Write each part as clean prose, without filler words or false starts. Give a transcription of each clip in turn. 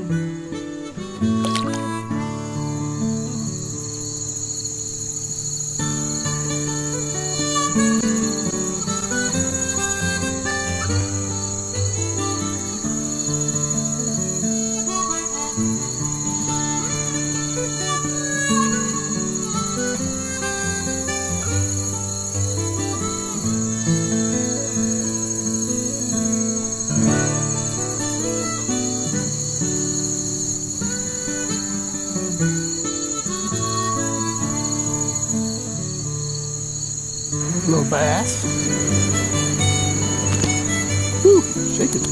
Little bass. Woo, shake it.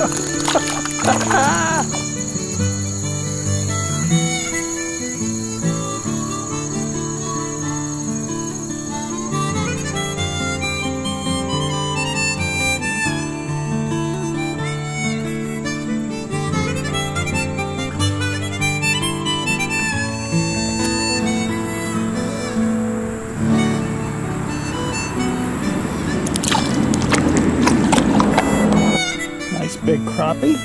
Nice big crappie.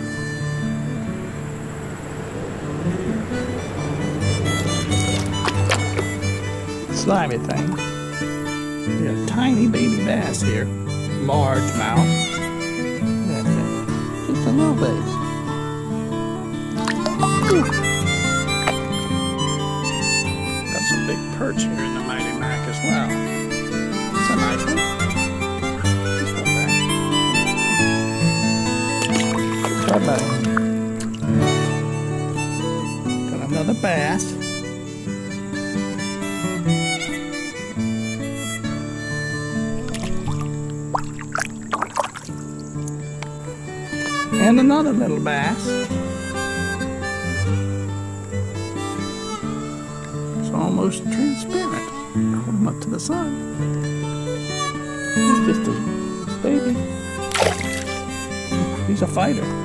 Slimy thing. We got a tiny baby bass here. Large mouth. That's it. Just a little bit. Got some big perch here in the Mighty Mac as well. That's a nice one. Got another bass. And another little bass. It's almost transparent. Hold him up to the sun. He's just a baby. He's a fighter.